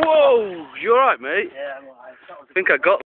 Whoa! You alright, mate? Yeah, I'm alright. I think I got